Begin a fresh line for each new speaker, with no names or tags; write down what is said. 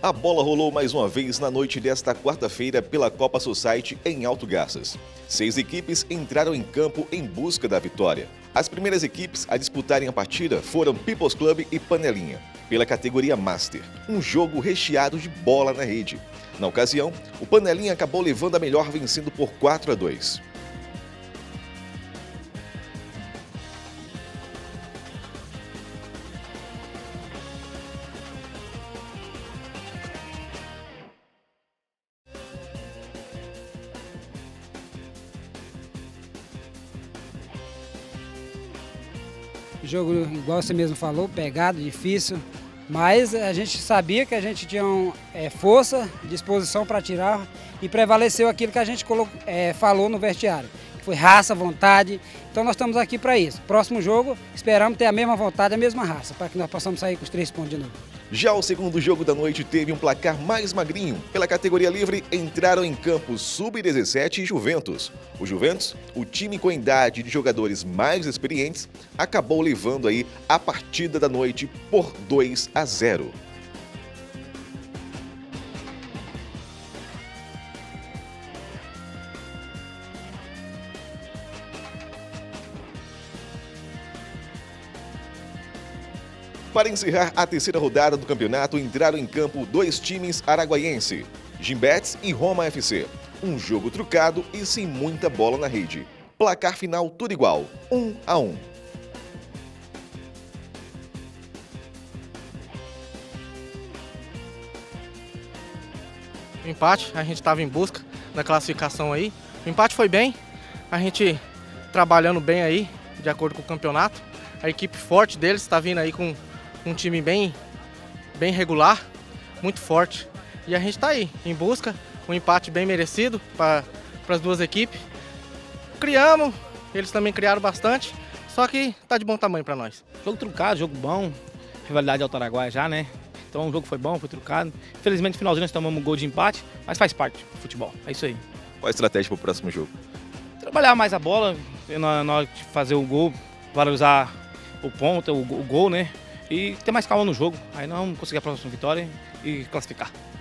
A bola rolou mais uma vez na noite desta quarta-feira pela Copa Society em Alto Garças. 6 equipes entraram em campo em busca da vitória. As primeiras equipes a disputarem a partida foram People's Club e Panelinha, pela categoria Master, um jogo recheado de bola na rede. Na ocasião, o Panelinha acabou levando a melhor, vencendo por 4-2.
Jogo, igual você mesmo falou, pegado, difícil, mas a gente sabia que a gente tinha força, disposição para tirar e prevaleceu aquilo que a gente falou no vestiário, que foi raça, vontade. Então nós estamos aqui para isso. Próximo jogo, esperamos ter a mesma vontade, a mesma raça, para que nós possamos sair com os 3 pontos de novo.
Já o segundo jogo da noite teve um placar mais magrinho. Pela categoria livre, entraram em campo Sub-17 e Juventus. O Juventus, o time com a idade de jogadores mais experientes, acabou levando aí a partida da noite por 2-0. Para encerrar a terceira rodada do campeonato, entraram em campo 2 times araguaiense, Gimbets e Roma FC. Um jogo trucado e sem muita bola na rede. Placar final tudo igual, 1-1.
O empate, a gente estava em busca da classificação aí. O empate foi bem, a gente trabalhando bem aí, de acordo com o campeonato. A equipe forte deles está vindo aí com um time bem regular, muito forte. E a gente está aí, em busca, um empate bem merecido para as duas equipes. Criamos, eles também criaram bastante, só que tá de bom tamanho para nós.
Jogo truncado, jogo bom, rivalidade Alto Araguaia já, né? Então o jogo foi bom, foi truncado. Infelizmente no finalzinho nós tomamos um gol de empate, mas faz parte do futebol, é isso aí.
Qual a estratégia para o próximo jogo?
Trabalhar mais a bola, na hora de fazer o gol, valorizar o ponto, o gol, né? E ter mais calma no jogo, aí nós vamos conseguir a próxima vitória e classificar.